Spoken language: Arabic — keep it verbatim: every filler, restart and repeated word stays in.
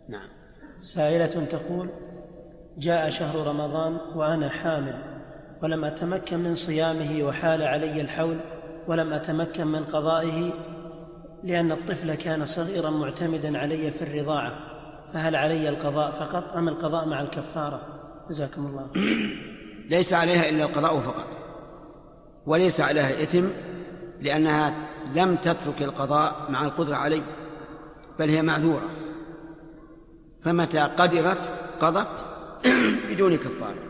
نعم. سائلة تقول: جاء شهر رمضان وأنا حامل ولم أتمكن من صيامه وحال علي الحول ولم أتمكن من قضائه لأن الطفل كان صغيرا معتمدا علي في الرضاعة، فهل علي القضاء فقط أم القضاء مع الكفارة؟ جزاكم الله. ليس عليها إلا القضاء فقط، وليس عليها إثم، لأنها لم تترك القضاء مع القدرة عليه، بل هي معذورة، فمتى قدرت قضت بدون كفارة.